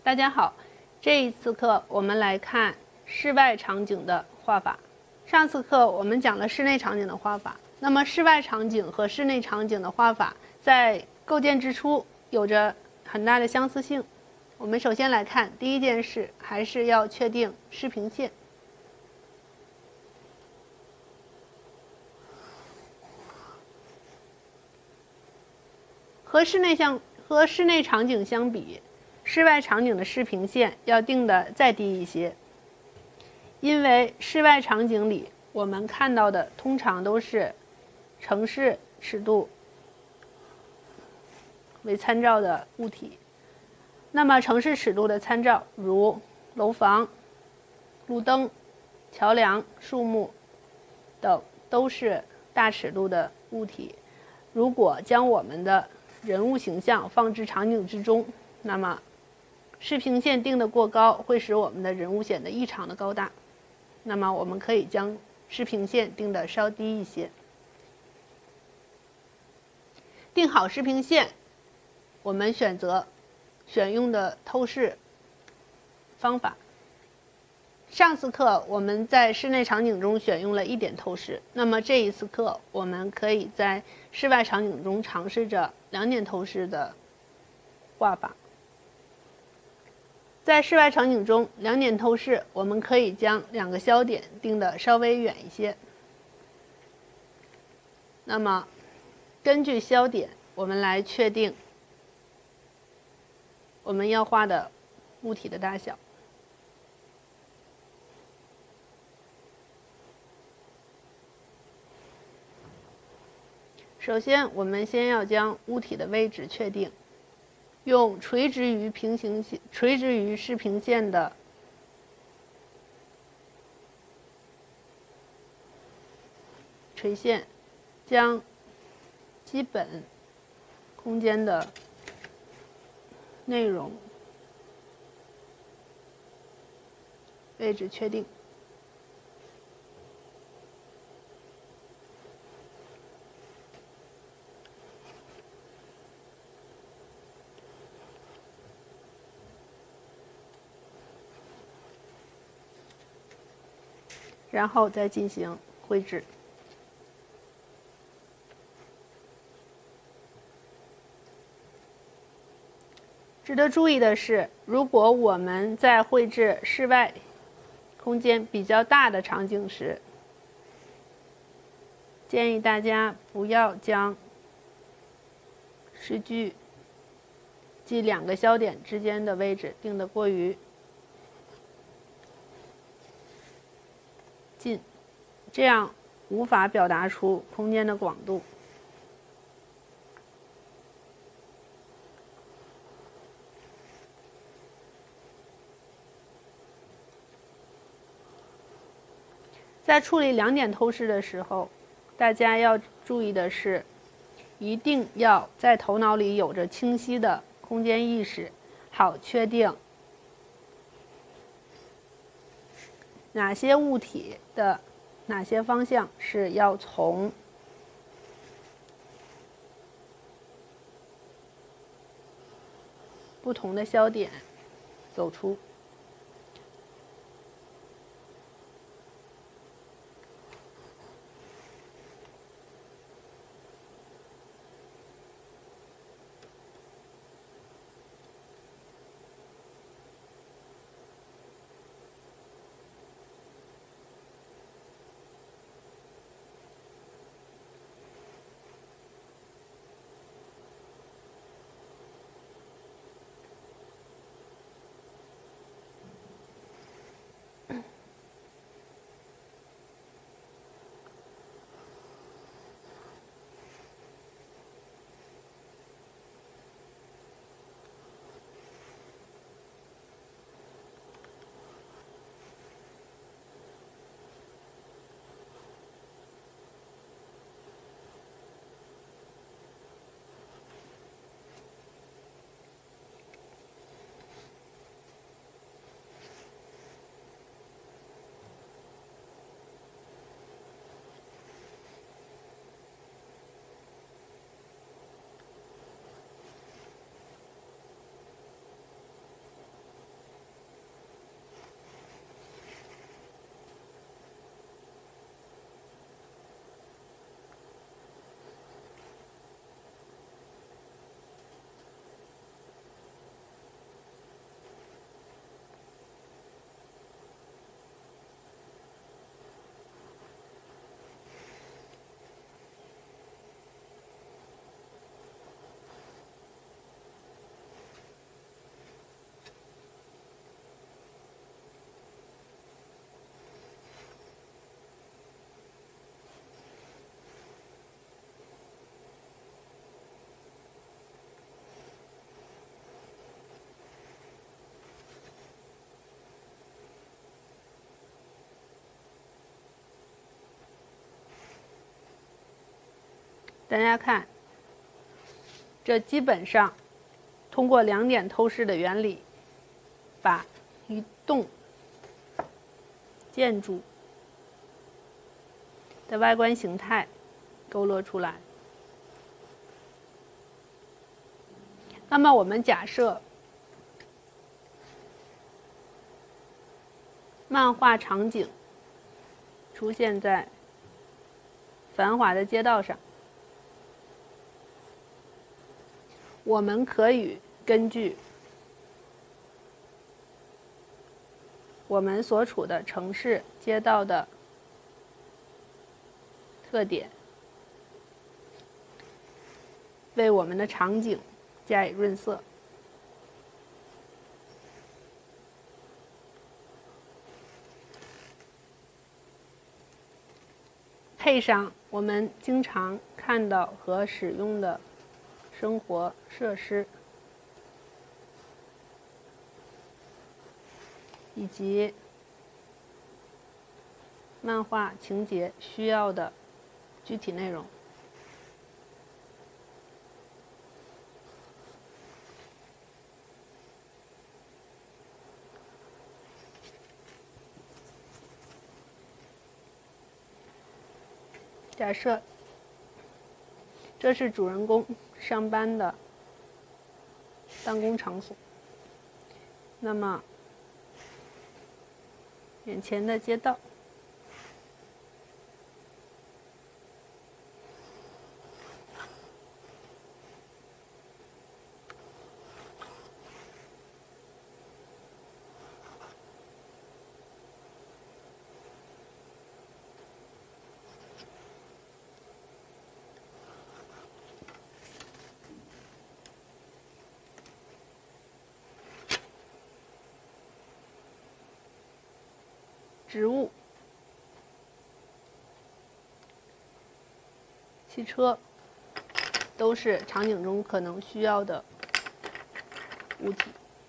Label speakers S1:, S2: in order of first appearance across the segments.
S1: 大家好，这一次课我们来看室外场景的画法。上次课我们讲了室内场景的画法，那么室外场景和室内场景的画法在构建之初有着很大的相似性。我们首先来看第一件事，还是要确定视平线。和室内场景相比，室外场景的视平线要定的再低一些，因为室外场景里我们看到的通常都是城市尺度为参照的物体。那么城市尺度的参照，如楼房、路灯、桥梁、树木等，都是大尺度的物体。如果将我们的人物形象放置场景之中，那么视平线定得过高，会使我们的人物显得异常的高大。那么我们可以将视平线定得稍低一些。定好视平线，我们选用的透视方法。上次课我们在室内场景中选用了1点透视，那么这一次课我们可以在室外场景中尝试着2点透视的画法。在室外场景中，2点透视我们可以将2个焦点定得稍微远一些。那么根据焦点，我们来确定我们要画的物体的大小。首先，我们先要将物体的位置确定，用垂直于视平线的垂线，将基本空间的内容位置确定。然后再进行绘制。值得注意的是，如果我们在绘制室外空间比较大的场景时，建议大家不要将视距即2个焦点之间的位置定得过于近，这样无法表达出空间的广度。在处理2点透视的时候，大家要注意的是，一定要在头脑里有着清晰的空间意识，好确定哪些物体的哪些方向是要从不同的焦点走出。 大家看，这基本上通过2点透视的原理，把一栋建筑的外观形态勾勒出来。那么我们假设漫画场景出现在繁华的街道上，我们可以根据我们所处的城市街道的特点，为我们的场景加以润色。配上我们经常看到和使用的生活设施，以及漫画情节需要的具体内容。假设这是主人公上班的办公场所，那么眼前的街道植物、汽车都是场景中可能需要的物体。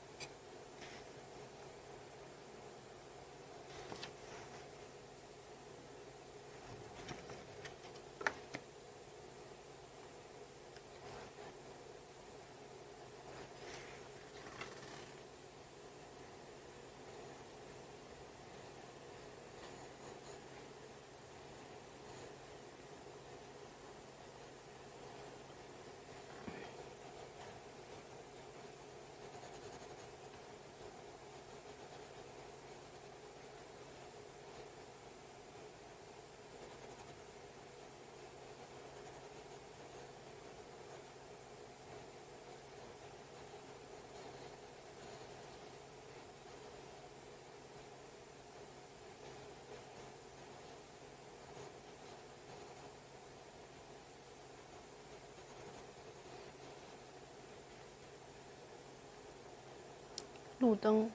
S1: 路灯、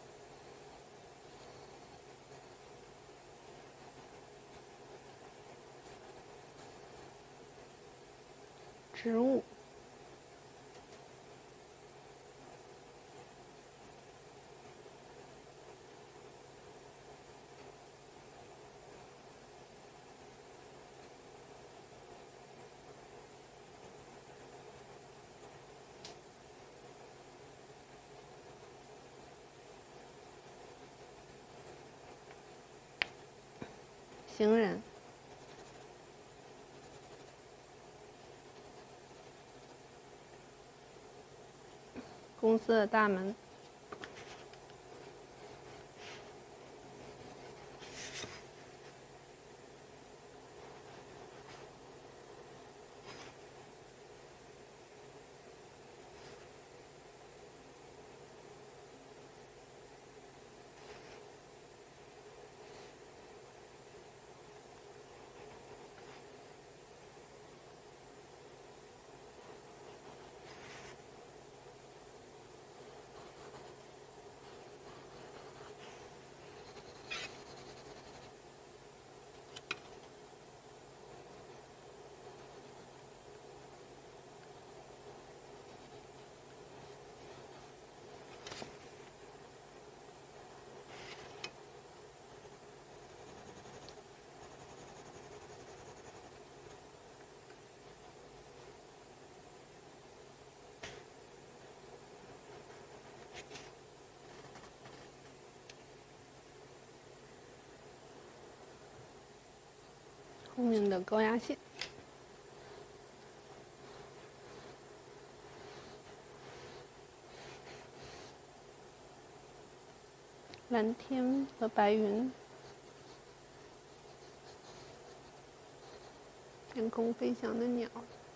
S1: 植物、行人、公司的大门、 聪明的高压线。蓝天和白云，天空飞翔的鸟，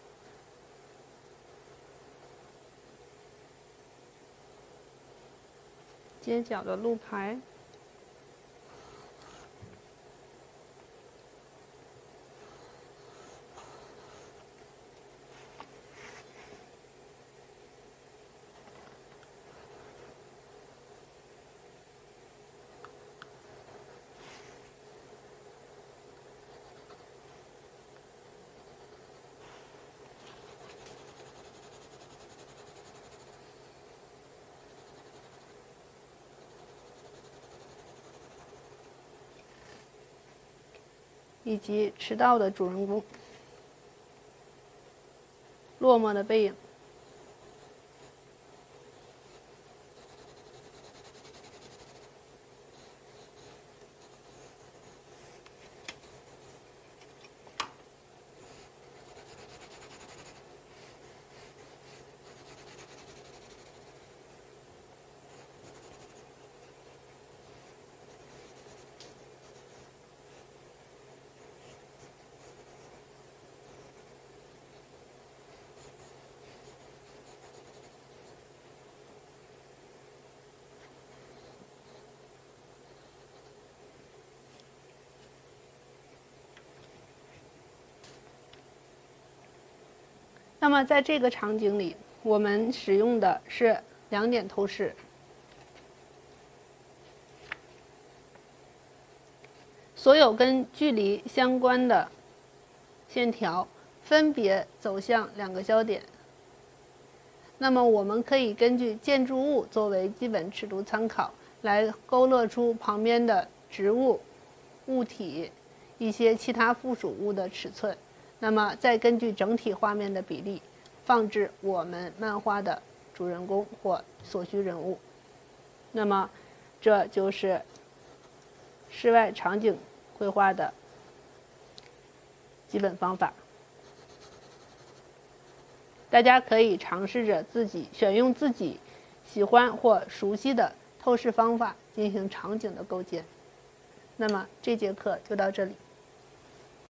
S1: 街角的路牌，以及迟到的主人公，落寞的背影。那么在这个场景里，我们使用的是2点透视。所有跟距离相关的线条分别走向2个焦点。那么我们可以根据建筑物作为基本尺度参考，来勾勒出旁边的植物、物体、一些其他附属物的尺寸。那么再根据整体画面的比例，放置我们漫画的主人公或所需人物。那么这就是室外场景绘画的基本方法。大家可以尝试着选用自己喜欢或熟悉的透视方法进行场景的构建。那么这节课就到这里。